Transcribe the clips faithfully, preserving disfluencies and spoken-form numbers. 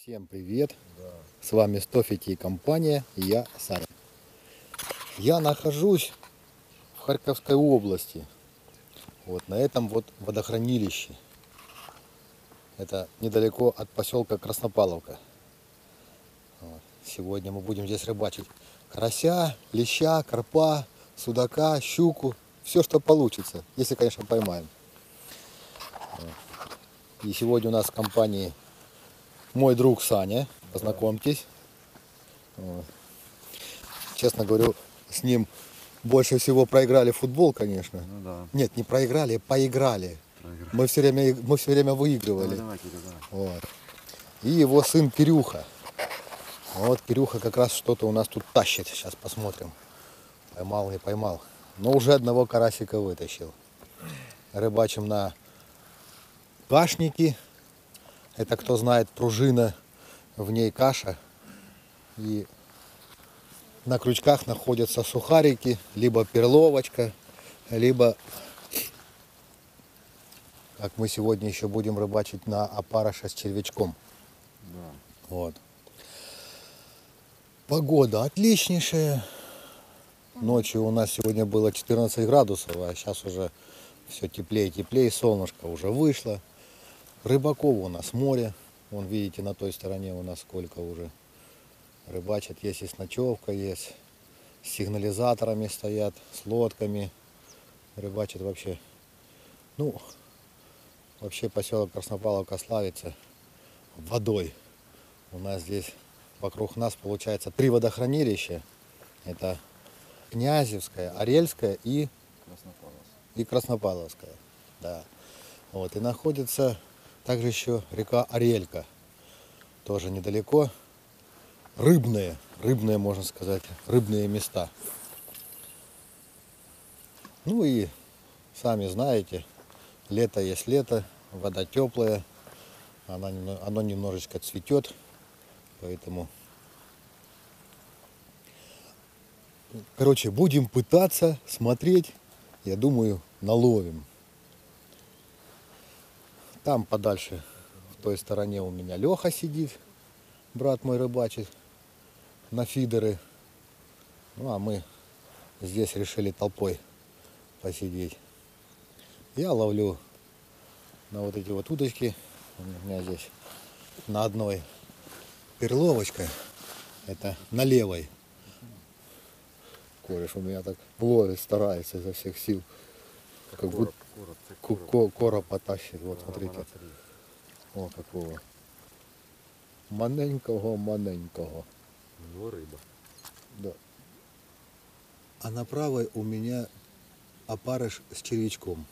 Всем привет! Да. С вами Стофики и компания, и я Саня. Я нахожусь в Харьковской области, вот на этом вот водохранилище. Это недалеко от поселка Краснопавловка. Вот. Сегодня мы будем здесь рыбачить карася, леща, карпа, судака, щуку, все, что получится, если, конечно, поймаем. И сегодня у нас в компании мой друг Саня, познакомьтесь. Вот. Честно говорю, с ним больше всего проиграли футбол, конечно. Ну, да. Нет, не проиграли, поиграли. Проиграли. Мы все время, мы все время выигрывали. Ну, давайте, давайте. Вот. И его сын Кирюха. Вот Кирюха как раз что-то у нас тут тащит. Сейчас посмотрим. Поймал, не поймал. Но уже одного карасика вытащил. Рыбачим на кашники. Это, кто знает, пружина, в ней каша. И на крючках находятся сухарики, либо перловочка, либо, как мы сегодня еще будем рыбачить, на опарыша с червячком. Да. Вот. Погода отличнейшая. Ночью у нас сегодня было четырнадцать градусов, а сейчас уже все теплее и теплее, солнышко уже вышло. Рыбаков у нас море. Вон, видите, на той стороне у нас сколько уже рыбачат. Есть и с ночевкой, есть с сигнализаторами стоят, с лодками. Рыбачат вообще. Ну, вообще поселок Краснопавловка славится водой. У нас здесь вокруг нас получается три водохранилища. Это Князевская, Орельская и Краснопавловская. И Краснопавловская. Да. Вот. И находится также еще река Орелька. Тоже недалеко. Рыбные, рыбные, можно сказать, рыбные места. Ну и сами знаете, лето есть лето, вода теплая, она, оно немножечко цветет, поэтому, короче, будем пытаться смотреть, я думаю, наловим. Там подальше, в той стороне у меня Леха сидит, брат мой рыбачит на фидеры. Ну а мы здесь решили толпой посидеть. Я ловлю на вот эти вот удочки. У меня здесь на одной перловочка. Это на левой. Кореш у меня так ловит, старается изо всех сил. Как будто коропа тащит. Вот смотрите. О, какого. Маленького, маленького. Ну, рыба. Да. А на правой у меня опарыш с червячком.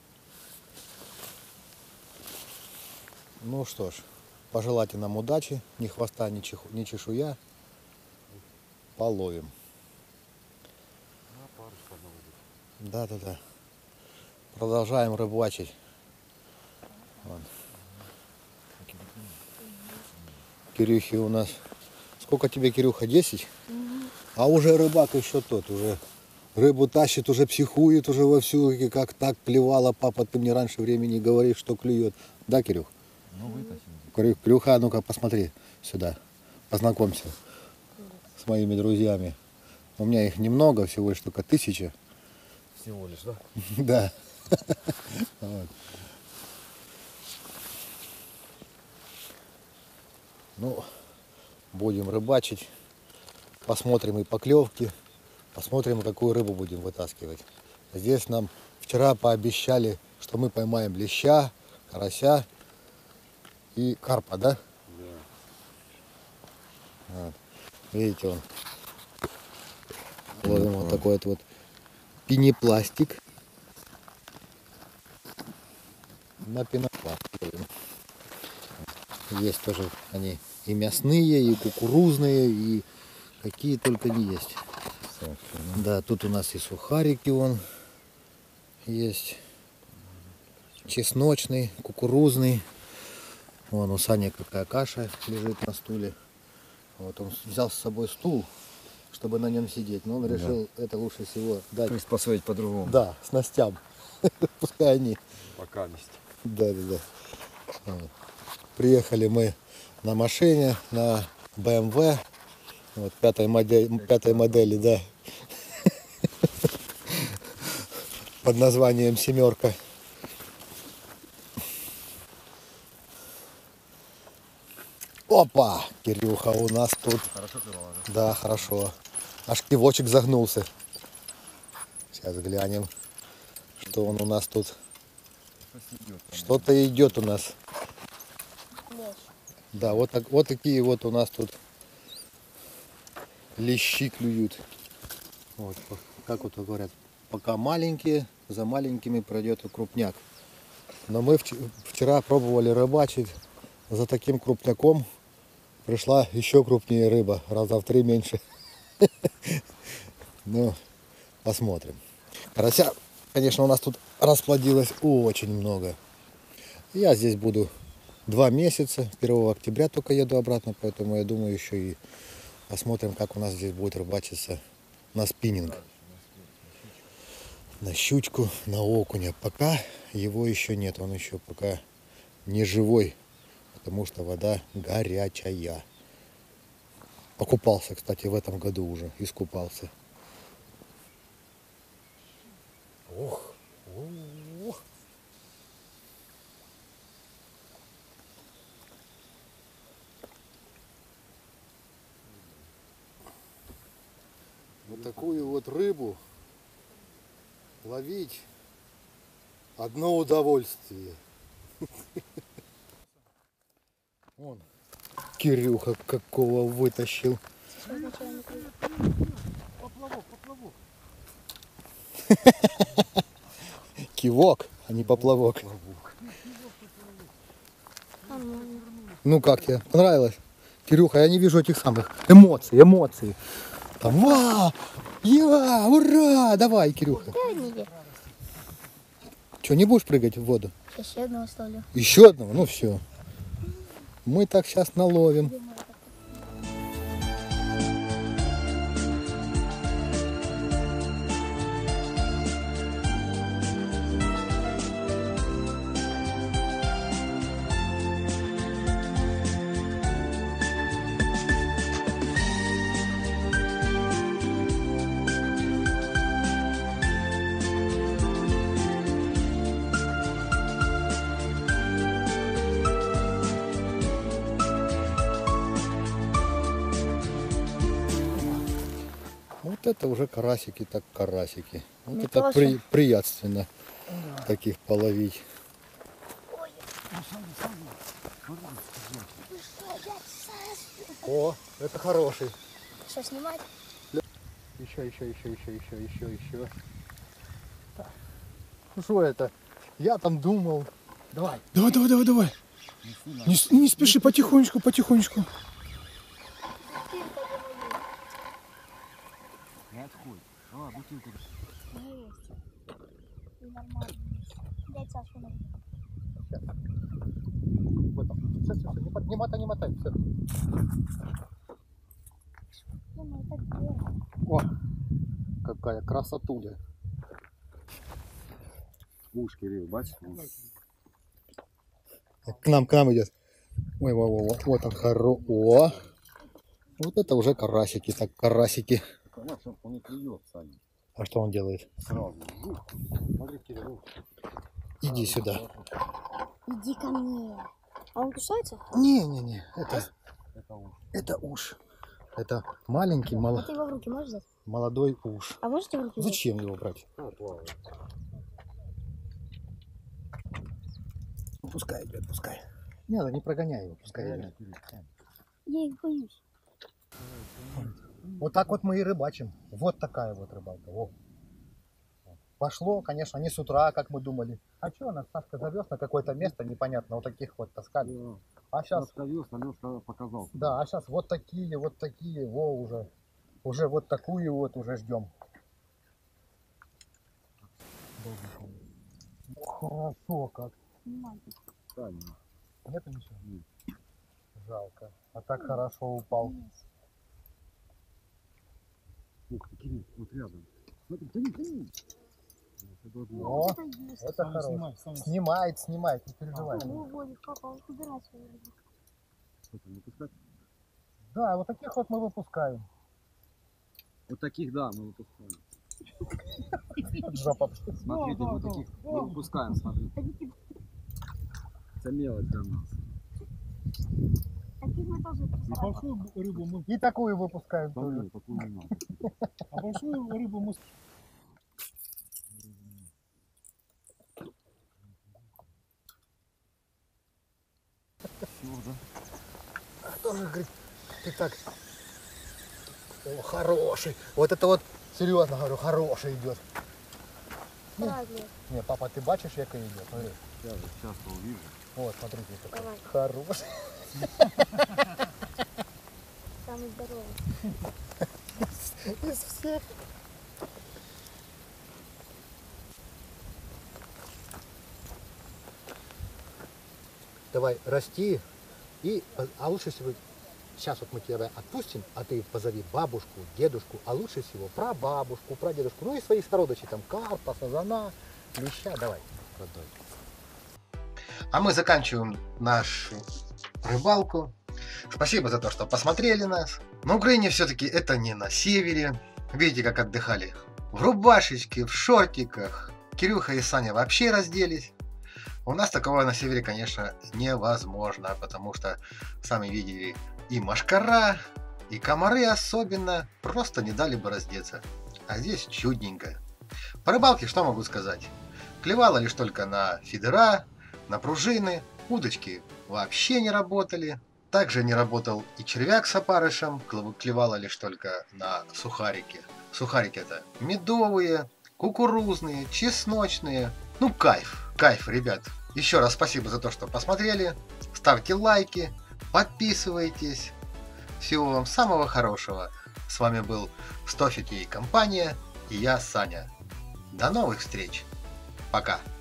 Ну что ж, пожелайте нам удачи, ни хвоста, ни, чих, ни чешуя. Половим. Да, да, да. Продолжаем рыбачить. Вот. Кирюхи у нас. Сколько тебе, Кирюха, десять? Угу. А уже рыбак еще тот, уже рыбу тащит, уже психует, уже вовсю, как так клевала, папа, ты мне раньше времени говоришь, что клюет. Да, Кирюх? Ну, вытащим. Кирюха, ну-ка, посмотри сюда, познакомься с моими друзьями. У меня их немного, всего лишь только тысяча. Всего лишь, да? Да. Ну, будем рыбачить, посмотрим и поклевки, посмотрим, какую рыбу будем вытаскивать. Здесь нам вчера пообещали, что мы поймаем леща, карася и карпа, да? Да. Вот. Видите, он ловим вот такой вот, вот пенопластик. На пенопластик. Есть тоже они и мясные, и кукурузные, и какие только не есть. Да, тут у нас и сухарики вон есть. Чесночный, кукурузный. Вон у Сани какая каша лежит на стуле. Вот он взял с собой стул, чтобы на нем сидеть, но он решил, да, это лучше всего дать. Приспособить по-другому. Да, снастям. Пускай они. Пока вместе. Да, да, да. Вот. Приехали мы на машине, на бэ эм вэ. Вот пятой модели, пятой модели, да. Под названием «семерка». Опа! Кирюха у нас тут. Хорошо ты положил? Да, хорошо. Аж кивочек загнулся. Сейчас глянем, что он у нас тут. Что-то идет у нас. Да, вот, так, вот такие вот у нас тут лещи клюют. Вот, как вот говорят, пока маленькие, за маленькими пройдет и крупняк. Но мы вчера пробовали рыбачить, за таким крупняком пришла еще крупнее рыба, раза в три меньше. Ну, посмотрим. Карася, конечно, у нас тут расплодилось очень много. Я здесь буду два месяца, первого октября только еду обратно, поэтому я думаю еще и посмотрим, как у нас здесь будет рыбачиться на спиннинг. На щучку, на окуня. Пока его еще нет, он еще пока не живой, потому что вода горячая. Покупался, кстати, в этом году уже, искупался. Ох, ох. Вот такую вот рыбу ловить одно удовольствие. Вон Кирюха какого вытащил. Поплавок, поплавок. Кивок, а не поплавок. Ну как тебе? Понравилось? Кирюха, я не вижу этих самых эмоций, эмоций. Там, ва, я, ура, давай, Кирюха. Что, не будешь прыгать в воду? Еще одного ставлю. Еще одного? Ну все. Мы так сейчас наловим. Вот это уже карасики, так карасики. Вот Мне это тоже. при, приятственно таких половить. О, это хороший. Что, снимать? Еще, еще, еще, еще, еще, еще, еще. Ну что это? Я там думал. Давай. Давай, давай, давай, давай. Не, с- не спеши, потихонечку, потихонечку. Не отходь. А, бутылку. Нормально. Дядь Сашу надо. Вот там. Сейчас, сейчас, не, мот- не мотай, не мотай. Все. Ну, так делать. О, какая красотуля. Уж, Кирилл, бачишь? К нам, к нам идет. Ой, во, во, во, вот он хоро. О, вот это уже карасики, так карасики. Конечно, он не клюет, Саня. А что он делает? Сразу. Смотри, Кирилл. Иди сюда. Иди ко мне. А он кусается? Не, не, не, это, Это уж. это уж. Это маленький, мало, А ты его в руки можешь взять? молодой уж. А можете в руки взять? Зачем его брать? А, плавает. Ну, пускай идет, пускай. Не надо, не прогоняй его, пускай идет. Я их боюсь. Вот так вот мы и рыбачим. Вот такая вот рыбалка. Во. Пошло, конечно, не с утра, как мы думали. А что, нас Сашка завез на какое-то место, непонятно, вот таких вот таскали. Да. А сейчас, Сашка вез, а Лёшка показал. да, а сейчас вот такие, вот такие, во, уже. Уже вот такую вот уже ждем. Хорошо как. Снимай. Саня. Нету ничего? Жалко. А так хорошо упал. Ух ты, Кирилл, вот рядом. Смотри, тяни, тяни. О, Вот это есть. это хорошо. Снимает, снимает, не переживай. Ну, Вовик, папа, он убирать свою рыбу. Что там, выпускать? Да, вот таких вот мы выпускаем. Вот таких, да, мы выпускаем. Жопа. Смотрите, вот таких мы выпускаем, смотрите. Это мелочь для нас. Таких мы тоже И большую рыбу мы... И такую выпускаем Да тоже. нет, такую не надо. А большую рыбу мы... Всё, да? Тоже говорит, ты так, о, хороший. Вот это вот, серьезно говорю, хороший идет. правильно. Не, папа, ты бачишь, як идет? Смотри. Сейчас, сейчас увижу. Вот, смотрите, какой Давай. хороший. Самый здоровый. Из всех. Давай, расти. И, а лучше всего, сейчас вот мы тебя отпустим, а ты позови бабушку, дедушку, а лучше всего прабабушку, прадедушку, ну и своих сородичей, там, карпа, сазана, леща, давай. А мы заканчиваем нашу рыбалку. Спасибо за то, что посмотрели нас. На Украине все-таки это не на севере. Видите, как отдыхали. В рубашечке, в шортиках. Кирюха и Саня вообще разделись. У нас такого на севере, конечно, невозможно, потому что, сами видели, и мошкара, и комары особенно просто не дали бы раздеться. А здесь чудненько. По рыбалке что могу сказать? Клевало лишь только на фидера, на пружины, удочки вообще не работали. Также не работал и червяк с опарышем, клевало лишь только на сухарики. Сухарики это медовые, кукурузные, чесночные. Ну кайф, кайф, ребят. Еще раз спасибо за то, что посмотрели. Ставьте лайки, подписывайтесь. Всего вам самого хорошего. С вами был Стофики и компания, и я, Саня. До новых встреч. Пока.